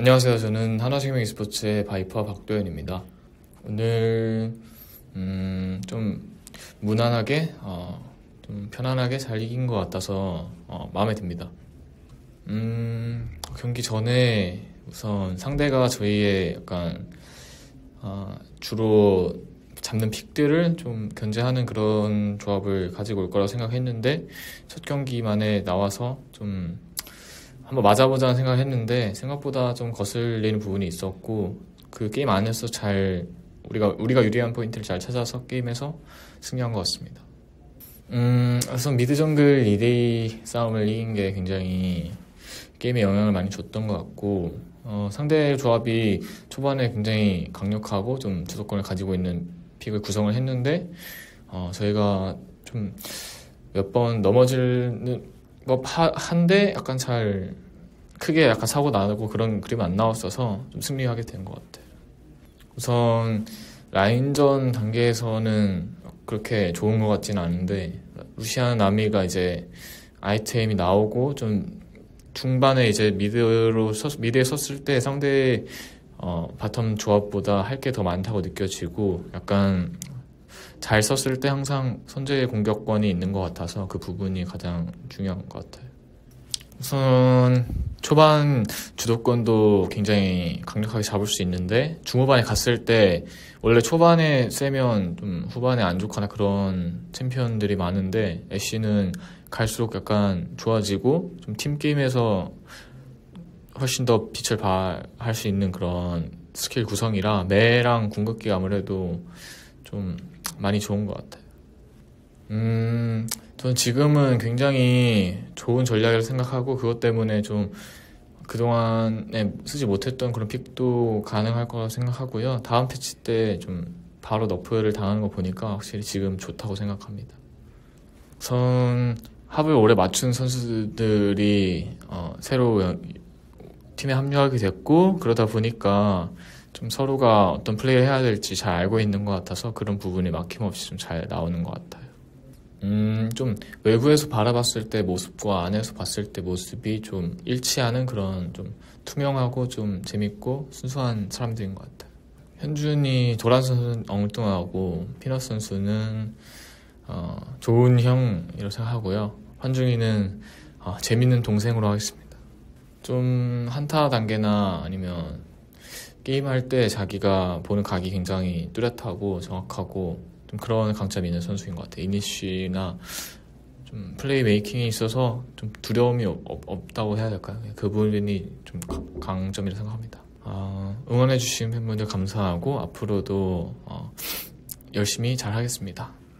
안녕하세요. 저는 하나생명 e스포츠의 바이퍼 박도현입니다. 오늘 좀 무난하게 좀 편안하게 잘 이긴 것 같아서 마음에 듭니다. 경기 전에 우선 상대가 저희의 약간 주로 잡는 픽들을 좀 견제하는 그런 조합을 가지고 올 거라고 생각했는데, 첫 경기만에 나와서 좀 한번 맞아보자는 생각했는데 생각보다 좀 거슬리는 부분이 있었고, 그 게임 안에서 잘 우리가 유리한 포인트를 잘 찾아서 게임에서 승리한 것 같습니다. 우선 미드 정글 2대2 싸움을 이긴 게 굉장히 게임에 영향을 많이 줬던 것 같고, 상대 조합이 초반에 굉장히 강력하고 좀 주도권을 가지고 있는 픽을 구성을 했는데, 저희가 좀 몇 번 넘어지는 한데 약간 잘 크게 약간 사고 나고 그런 그림 안 나왔어서 좀 승리하게 된 것 같아요. 우선 라인전 단계에서는 그렇게 좋은 것 같지는 않은데, 루시안 나미가 이제 아이템이 나오고 좀 중반에 이제 미드에 섰을 때 상대의 바텀 조합보다 할 게 더 많다고 느껴지고, 약간 잘 썼을 때 항상 선제의 공격권이 있는 것 같아서 그 부분이 가장 중요한 것 같아요. 우선 초반 주도권도 굉장히 강력하게 잡을 수 있는데, 중후반에 갔을 때 원래 초반에 세면 좀 후반에 안 좋거나 그런 챔피언들이 많은데, 애쉬는 갈수록 약간 좋아지고 좀 팀게임에서 훨씬 더 빛을 발할 수 있는 그런 스킬 구성이라 매랑 궁극기가 아무래도 좀 많이 좋은 것 같아요. 저는 지금은 굉장히 좋은 전략이라고 생각하고, 그것 때문에 좀 그동안에 쓰지 못했던 그런 픽도 가능할 거라고 생각하고요. 다음 패치 때 좀 바로 너프를 당하는 거 보니까 확실히 지금 좋다고 생각합니다. 우선 합을 오래 맞춘 선수들이 새로 팀에 합류하게 됐고, 그러다 보니까 좀 서로가 어떤 플레이를 해야 될지 잘 알고 있는 것 같아서 그런 부분이 막힘없이 좀 잘 나오는 것 같아요. 좀 외부에서 바라봤을 때 모습과 안에서 봤을 때 모습이 좀 일치하는 그런 좀 투명하고 좀 재밌고 순수한 사람들인 것 같아요. 현준이 도란 선수는 엉뚱하고, 피넛 선수는 좋은 형이라고 생각하고요. 환중이는 재밌는 동생으로 하겠습니다. 좀 한타 단계나 아니면 게임할 때 자기가 보는 각이 굉장히 뚜렷하고 정확하고 좀 그런 강점이 있는 선수인 것 같아요. 이니쉬나 좀 플레이 메이킹에 있어서 좀 두려움이 없다고 해야 될까요? 그 부분이 좀 강점이라고 생각합니다. 응원해주신 팬분들 감사하고, 앞으로도 열심히 잘 하겠습니다.